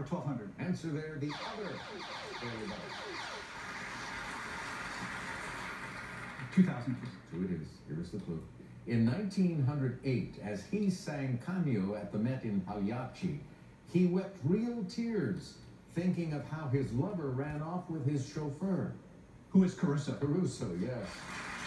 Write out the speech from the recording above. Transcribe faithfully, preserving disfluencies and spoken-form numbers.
or twelve hundred. Answer there, the other. two thousand. Two it is. Here's the clue. In nineteen oh eight, as he sang Cameo at the Met in Pagliacci, he wept real tears, thinking of how his lover ran off with his chauffeur. Who is Caruso? Caruso, yes.